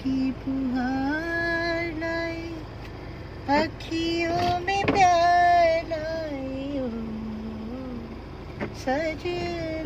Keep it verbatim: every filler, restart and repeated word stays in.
की फुहार लाई, अखियों में प्यार लाई, ओ सजना।